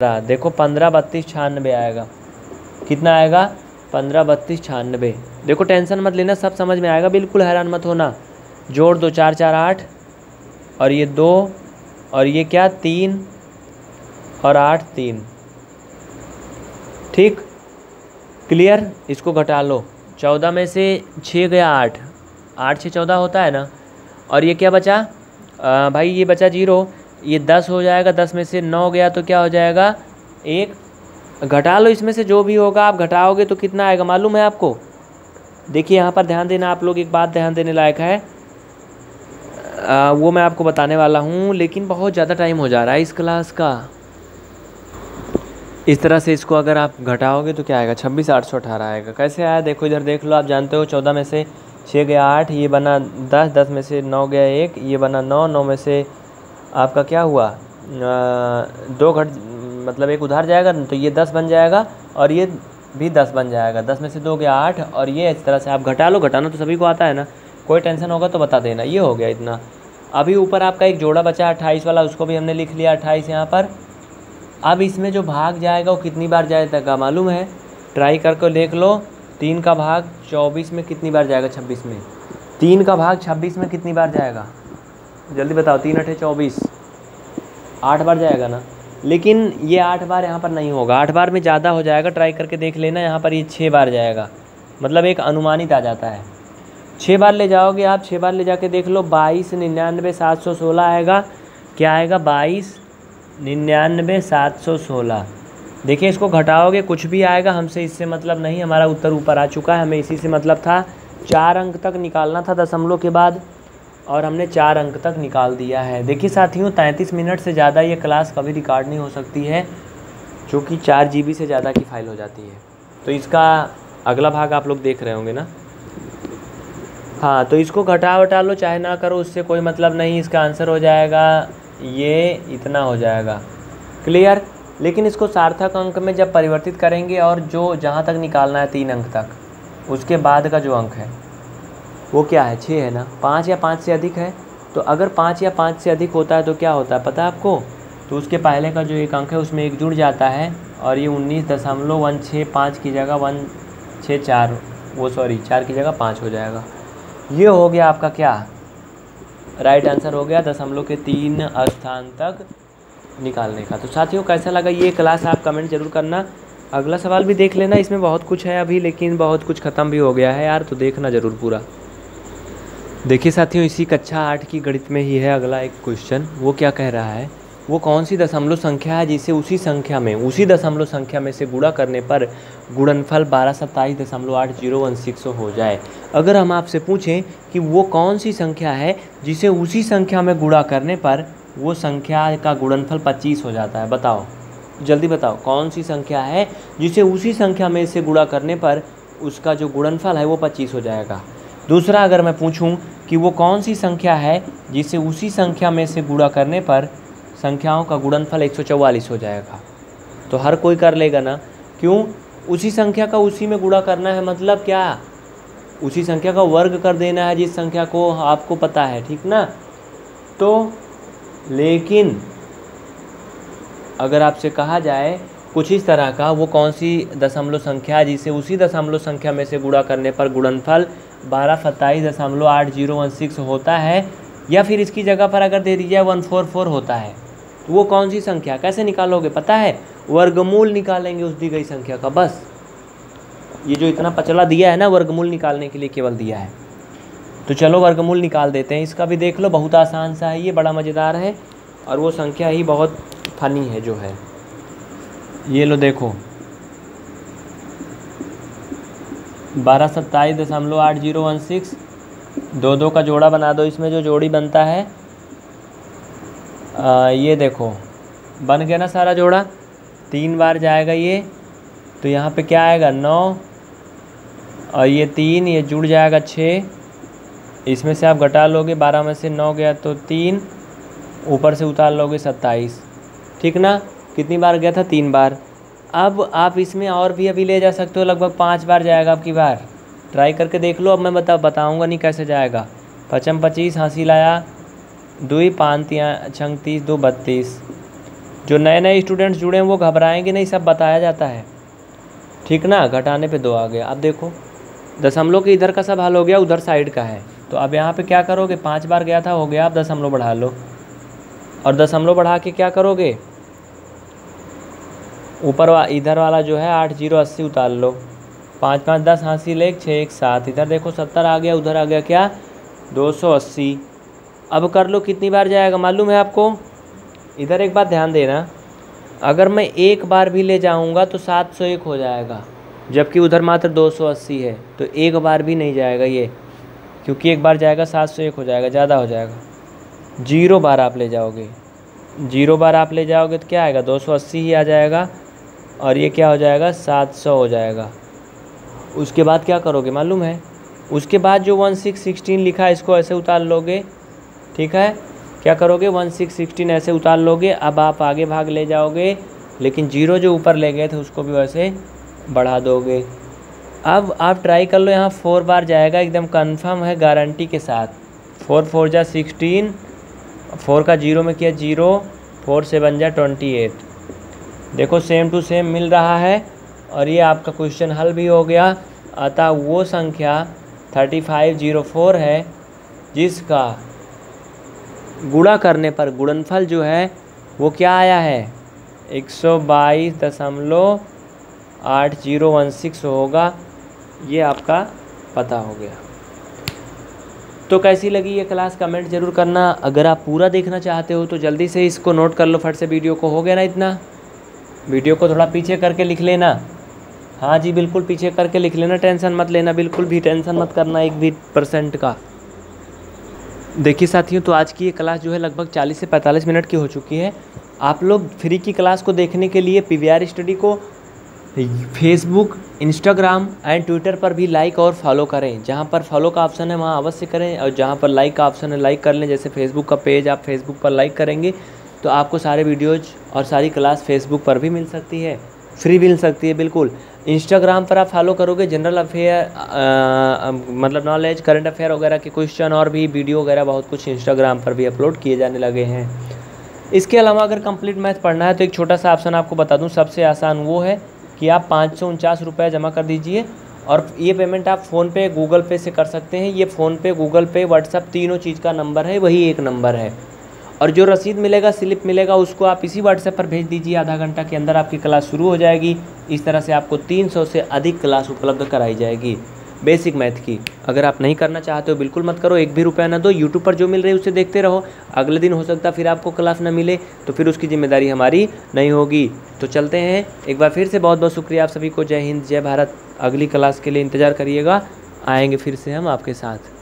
देखो 15 32 96 आएगा। कितना आएगा? 15 32 96। देखो टेंशन मत लेना, सब समझ में आएगा, बिल्कुल हैरान मत होना। जोड़ दो, 4 4 8 और ये 2 और ये क्या 3 और 8 3। ठीक, क्लियर। इसको घटा लो, 14 में से 6 गया 8, 8 6 14 होता है ना। और ये क्या बचा भाई? ये बचा 0। ये 10 हो जाएगा, 10 में से 9 गया तो क्या हो जाएगा? 1। घटा लो, इसमें से जो भी होगा आप घटाओगे तो कितना आएगा मालूम है आपको? देखिए यहाँ पर ध्यान देना आप लोग, एक बात ध्यान देने लायक है, वो मैं आपको बताने वाला हूँ, लेकिन बहुत ज़्यादा टाइम हो जा रहा है इस क्लास का। इस तरह से इसको अगर आप घटाओगे तो क्या आएगा? 26 818 आएगा। कैसे आया देखो, इधर देख लो, आप जानते हो 14 में से 6 गया 8, ये बना 10, 10 में से 9 गया 1, ये बना 9, 9 में से आपका क्या हुआ 2 घट, मतलब 1 उधार जाएगा तो ये 10 बन जाएगा और ये भी 10 बन जाएगा। 10 में से 2 गया 8 और ये इस तरह से आप घटा लो। घटाना तो सभी को आता है ना, कोई टेंशन होगा तो बता देना। ये हो गया इतना। अभी ऊपर आपका एक जोड़ा बचा 28 वाला, उसको भी हमने लिख लिया 28 यहाँ पर। अब इसमें जो भाग जाएगा वो कितनी बार जाएगा मालूम है? ट्राई करके देख लो। 3 का भाग 24 में कितनी बार जाएगा? 26 में। 3 का भाग 26 में कितनी बार जाएगा? जल्दी बताओ। 3 8 24, 8 बार जाएगा ना। लेकिन ये 8 बार यहाँ पर नहीं होगा, 8 बार में ज़्यादा हो जाएगा। ट्राई करके देख लेना, यहाँ पर ये 6 बार जाएगा, मतलब एक अनुमानित आ जाता है। 6 बार ले जाओगे आप, 6 बार ले जाके देख लो। 22 99 716 आएगा। क्या आएगा? 22 99 716। देखिए इसको घटाओगे कुछ भी आएगा, हमसे इससे मतलब नहीं, हमारा उत्तर ऊपर आ चुका है। हमें इसी से मतलब था, 4 अंक तक निकालना था दशमलव के बाद, और हमने 4 अंक तक निकाल दिया है। देखिए साथियों, 33 मिनट से ज़्यादा ये क्लास कभी रिकॉर्ड नहीं हो सकती है, जो कि 4 GB से ज़्यादा की फाइल हो जाती है। तो इसका अगला भाग आप लोग देख रहे होंगे ना। हाँ, तो इसको घटा वटा लो, चाहे ना करो, उससे कोई मतलब नहीं। इसका आंसर हो जाएगा ये इतना हो जाएगा। क्लियर। लेकिन इसको सार्थक अंक में जब परिवर्तित करेंगे और जो जहाँ तक निकालना है 3 अंक तक, उसके बाद का जो अंक है वो क्या है? 6 है ना। 5 या 5 से अधिक है, तो अगर 5 या 5 से अधिक होता है तो क्या होता है पता है आपको? तो उसके पहले का जो एक अंक है उसमें 1 जुड़ जाता है और ये 19.165 की जगह 164, वो सॉरी 4 की जगह 5 हो जाएगा। ये हो गया आपका क्या? राइट आंसर हो गया दशमलव के 3 स्थान तक निकालने का। तो साथियों कैसा लगा ये क्लास आप कमेंट जरूर करना। अगला सवाल भी देख लेना, इसमें बहुत कुछ है अभी, लेकिन बहुत कुछ ख़त्म भी हो गया है यार, तो देखना ज़रूर पूरा। देखिए साथियों, इसी कक्षा 8 की गणित में ही है अगला एक क्वेश्चन। वो क्या कह रहा है? वो कौन सी दशमलव संख्या है जिसे उसी दशमलव संख्या में से गुणा करने पर गुणनफल 1227.8016 हो जाए। अगर हम आपसे पूछें कि वो कौन सी संख्या है जिसे उसी संख्या में गुणा करने पर वो संख्या का गुणनफल 25 हो जाता है, बताओ, जल्दी बताओ। कौन सी संख्या है जिसे उसी संख्या में से गुणा करने पर उसका जो गुणनफल है वो 25 हो जाएगा। दूसरा, अगर मैं पूछूं कि वो कौन सी संख्या है जिसे उसी संख्या में से गुणा करने पर संख्याओं का गुणनफल 144 हो जाएगा, तो हर कोई कर लेगा ना। क्यों? उसी संख्या का उसी में गुणा करना है, मतलब क्या? उसी संख्या का वर्ग कर देना है जिस संख्या को आपको पता है, ठीक ना। तो लेकिन अगर आपसे कहा जाए कुछ इस तरह का, वो कौन सी दशमलव संख्या है जिसे उसी दशमलव संख्या में से गुणा करने पर गुणनफल 1227.8016 होता है, या फिर इसकी जगह पर अगर दे दीजिए 144 होता है, तो वो कौन सी संख्या? कैसे निकालोगे पता है? वर्गमूल निकालेंगे उस दी गई संख्या का, बस। ये जो इतना पचला दिया है ना, वर्गमूल निकालने के लिए केवल दिया है। तो चलो वर्गमूल निकाल देते हैं। इसका भी देख लो, बहुत आसान सा है, ये बड़ा मज़ेदार है, और वो संख्या ही बहुत फनी है जो है। ये लो देखो, 1227.8016, 2 का जोड़ा बना दो, इसमें जो जोड़ी बनता है ये देखो बन गया ना सारा जोड़ा। 3 बार जाएगा ये, तो यहाँ पे क्या आएगा 9, और ये 3, ये जुड़ जाएगा 6। इसमें से आप घटा लोगे, 12 में से 9 गया तो 3, ऊपर से उतार लोगे 27, ठीक ना। कितनी बार गया था? 3 बार। अब आप इसमें और भी अभी ले जा सकते हो, लगभग 5 बार जाएगा अब की बार। ट्राई करके देख लो, अब मैं बताऊँगा नहीं कैसे जाएगा। 55 25 हासिल आया, 2 5 3 6 30 2 32, जो नए नए स्टूडेंट्स जुड़े हैं वो घबराएंगे नहीं, सब बताया जाता है, ठीक ना। घटाने पे 2 आ गया। अब देखो दशमलव के इधर का सब हल हो गया, उधर साइड का है। तो अब यहाँ पे क्या करोगे, 5 बार गया था, हो गया। आप दशमलव बढ़ा लो और दशमलव बढ़ा के क्या करोगे, ऊपर इधर वाला जो है 8 0 80 उतार लो। 5 5 10 हासिल 1 6 1 7। इधर देखो 70 आ गया, उधर आ गया क्या 280। अब कर लो कितनी बार जाएगा मालूम है आपको। इधर एक बात ध्यान देना, अगर मैं एक बार भी ले जाऊंगा तो 701 हो जाएगा, जबकि उधर मात्र 280 है। तो एक बार भी नहीं जाएगा ये, क्योंकि एक बार जाएगा 701 हो जाएगा, ज़्यादा हो जाएगा। 0 बार आप ले जाओगे, 0 बार आप ले जाओगे तो क्या आएगा 280 ही आ जाएगा, और ये क्या हो जाएगा 700 हो जाएगा। उसके बाद क्या करोगे मालूम है, उसके बाद जो 1616 लिखा है इसको ऐसे उतार लोगे, ठीक है। क्या करोगे 1616 ऐसे उतार लोगे। अब आप आगे भाग ले जाओगे, लेकिन 0 जो ऊपर ले गए थे उसको भी वैसे बढ़ा दोगे। अब आप ट्राई कर लो, यहाँ 4 बार जाएगा, एकदम कंफर्म है, गारंटी के साथ। 4 4 जा 16, 4 का 0 में किया 0, 4 से बन जा 28। देखो सेम टू सेम मिल रहा है, और ये आपका क्वेश्चन हल भी हो गया। अतः वो संख्या 3504 है जिसका गुणा करने पर गुणनफल जो है वो क्या आया है 122.8016 होगा। ये आपका पता हो गया। तो कैसी लगी ये क्लास कमेंट जरूर करना। अगर आप पूरा देखना चाहते हो तो जल्दी से इसको नोट कर लो फट से, वीडियो को। हो गया ना इतना, वीडियो को थोड़ा पीछे करके लिख लेना। हाँ जी बिल्कुल पीछे करके लिख लेना, टेंशन मत लेना, बिल्कुल भी टेंशन मत करना 1% का। देखिए साथियों, तो आज की ये क्लास जो है लगभग 40 से 45 मिनट की हो चुकी है। आप लोग फ्री की क्लास को देखने के लिए PVR स्टडी को फेसबुक, इंस्टाग्राम एंड ट्विटर पर भी लाइक और फॉलो करें। जहां पर फॉलो का ऑप्शन है वहां अवश्य करें, और जहां पर लाइक का ऑप्शन है लाइक कर लें। जैसे फेसबुक का पेज आप फेसबुक पर लाइक करेंगे तो आपको सारे वीडियोज़ और सारी क्लास फेसबुक पर भी मिल सकती है, फ्री मिल सकती है बिल्कुल। इंस्टाग्राम पर आप फॉलो करोगे जनरल अफेयर मतलब नॉलेज, करंट अफेयर वगैरह के क्वेश्चन और भी वीडियो वगैरह बहुत कुछ इंस्टाग्राम पर भी अपलोड किए जाने लगे हैं। इसके अलावा अगर कंप्लीट मैथ पढ़ना है तो एक छोटा सा ऑप्शन आपको बता दूं, सबसे आसान वो है कि आप 549 रुपये जमा कर दीजिए, और ये पेमेंट आप फ़ोनपे गूगल पे से कर सकते हैं। ये फ़ोनपे गूगल पे व्हाट्सअप तीनों चीज़ का नंबर है, वही एक नंबर है। और जो रसीद मिलेगा, स्लिप मिलेगा, उसको आप इसी व्हाट्सएप पर भेज दीजिए। आधा घंटा के अंदर आपकी क्लास शुरू हो जाएगी। इस तरह से आपको 300 से अधिक क्लास उपलब्ध कराई जाएगी बेसिक मैथ की। अगर आप नहीं करना चाहते हो बिल्कुल मत करो, 1 भी रुपया ना दो। यूट्यूब पर जो मिल रही है उसे देखते रहो। अगले दिन हो सकता फिर आपको क्लास ना मिले, तो फिर उसकी जिम्मेदारी हमारी नहीं होगी। तो चलते हैं, एक बार फिर से बहुत बहुत शुक्रिया आप सभी को। जय हिंद, जय भारत। अगली क्लास के लिए इंतज़ार करिएगा, आएंगे फिर से हम आपके साथ।